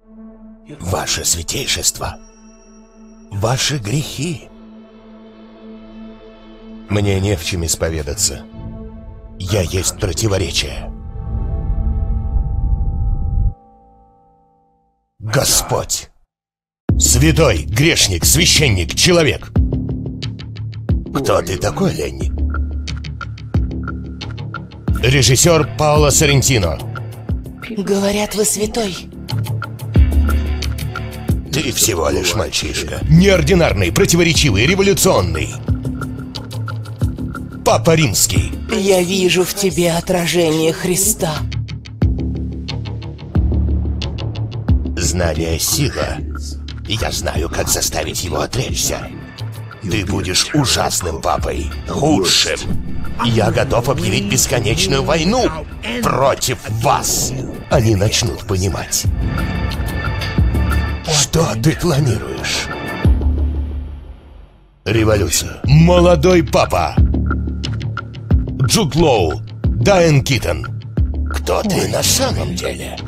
Ваше святейшество, ваши грехи. Мне не в чем исповедаться. Я есть противоречие. Господь! Святой, грешник, священник, человек! Кто ты такой, Ленни? Режиссер Паоло Соррентино. Говорят, вы святой. Ты всего лишь мальчишка. Неординарный, противоречивый, революционный. Папа Римский. Я вижу в тебе отражение Христа. Знание — сила. И я знаю, как заставить его отречься. Ты будешь ужасным папой. Худшим. Я готов объявить бесконечную войну против вас. Они начнут понимать. Что ты планируешь? Революцию. Молодой папа. Джуд Лоу. Дайан Китон. Кто ты на самом деле?